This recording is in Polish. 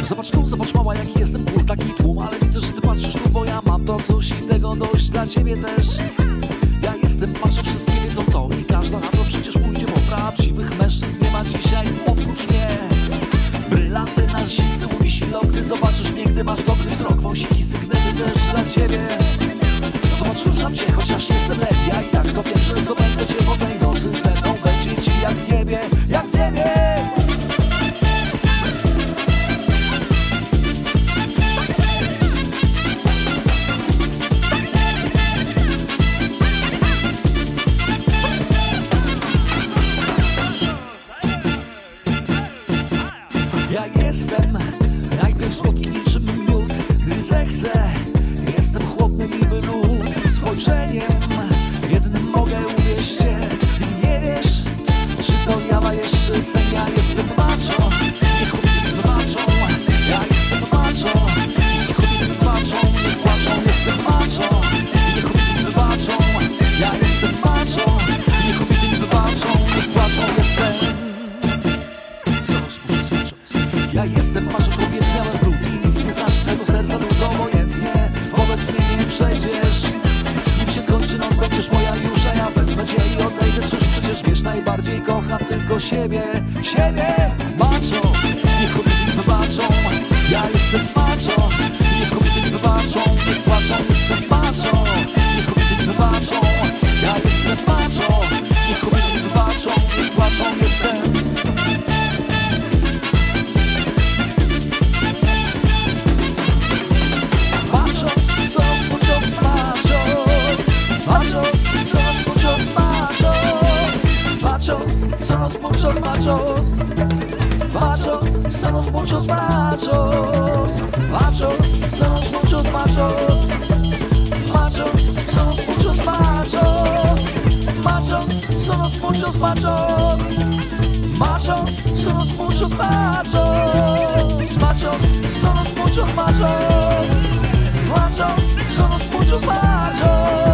Zobacz tu, zobacz mała, jaki jestem cool, taki tłum. Ale widzę, że ty patrzysz tu, bo ja mam to coś i tego dość dla ciebie też. Ja jestem macho, wszyscy wiedzą to i każda na to przecież pójdzie, bo prawdziwych mężczyzn nie ma dzisiaj oprócz mnie. Brylanty na zisty, mówi silok, gdy zobaczysz mnie, gdy masz dobry wzrok. Wąsiki, sygnety też dla ciebie. Zobacz, ruszam cię, chociaż jestem lepiej. Ja i tak to wiem, że zdobędę cię po tej nocy. Ze mną będzie ci jak w niebie, jak w niebie. Ja jestem najpierw słodki niczym miód, gdy zechcę. Jestem chłodny niby lód, spojrzeniem jednym mogę uwieść cię. I nie wiesz, czy to jawa jeszcze sen. Ja jestem macho, niech kobiety wybaczą. Ja jestem macho, niech kobiety wybaczą, niech płaczą. Jestem macho, niech kobiety wybaczą. Ja jestem macho, niech kobiety wybaczą, niech płaczą. Ja jestem macho, kobiet miałem brud i nic nie znasz twego serca lud. Obojętnie, wobec mnie nie przejdziesz. Nim się skończy noc, będziesz moja już, a ja wezmę cię i odejdę. Cóż, przecież wiesz, najbardziej kocham tylko siebie. Siebie, macho, niech kobiety mi wybaczą. Ja jestem macho, niech kobiety mi wybaczą, niech płaczą. Jestem macho, niech kobiety mi wybaczą. Ja jestem macho, niech kobiety mi wybaczą, niech płaczą. Jestem somos muchos machos, machos, somos muchos machos, machos, somos muchos machos, machos, somos muchos machos, machos, somos muchos machos, machos, somos muchos machos, machos, somos muchos machos, machos, somos muchos machos.